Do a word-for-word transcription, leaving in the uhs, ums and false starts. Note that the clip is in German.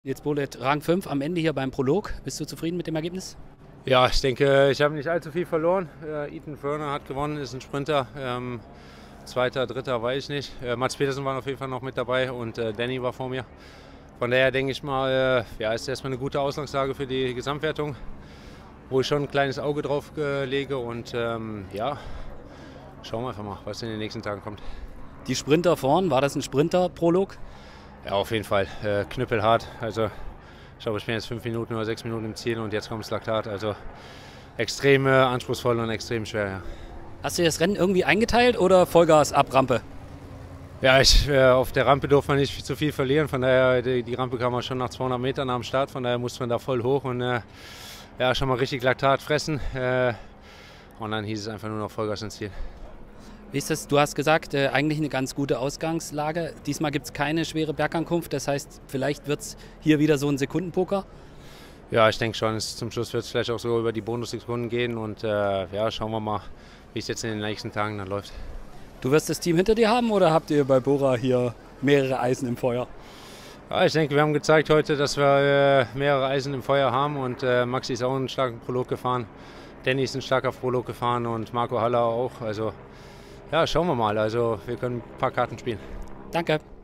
Nils Bolet, Rang fünf am Ende hier beim Prolog. Bist du zufrieden mit dem Ergebnis? Ja, ich denke, ich habe nicht allzu viel verloren. Äh, Ethan Ferner hat gewonnen, ist ein Sprinter. Ähm, Zweiter, Dritter weiß ich nicht. Äh, Mats Petersen war auf jeden Fall noch mit dabei und äh, Danny war vor mir. Von daher denke ich mal, äh, ja, ist erstmal eine gute Ausgangslage für die Gesamtwertung, wo ich schon ein kleines Auge drauf äh, lege. Und ähm, ja, schauen wir einfach mal, was in den nächsten Tagen kommt. Die Sprinter vorn, war das ein Sprinter-Prolog? Ja, auf jeden Fall. Äh, knüppelhart. Also, ich glaube, ich bin jetzt fünf Minuten oder sechs Minuten im Ziel und jetzt kommt das Laktat. Also extrem äh, anspruchsvoll und extrem schwer. Ja. Hast du das Rennen irgendwie eingeteilt oder Vollgas ab Rampe? Ja, ich, äh, auf der Rampe durfte man nicht zu viel verlieren. Von daher, die, die Rampe kam man schon nach zweihundert Metern am Start. Von daher musste man da voll hoch und äh, ja, schon mal richtig Laktat fressen. Äh, und dann hieß es einfach nur noch Vollgas ins Ziel. Wie ist das? Du hast gesagt, äh, eigentlich eine ganz gute Ausgangslage. Diesmal gibt es keine schwere Bergankunft. Das heißt, vielleicht wird es hier wieder so ein Sekundenpoker? Ja, ich denke schon. Es, zum Schluss wird es vielleicht auch so über die Bonussekunden gehen. Und äh, ja, schauen wir mal, wie es jetzt in den nächsten Tagen dann läuft. Du wirst das Team hinter dir haben oder habt ihr bei Bora hier mehrere Eisen im Feuer? Ja, ich denke, wir haben gezeigt heute, dass wir äh, mehrere Eisen im Feuer haben. Und äh, Maxi ist auch einen starken Prolog gefahren. Danny ist ein starker Prolog gefahren und Marco Haller auch. Also ja, schauen wir mal. Also wir können ein paar Karten spielen. Danke.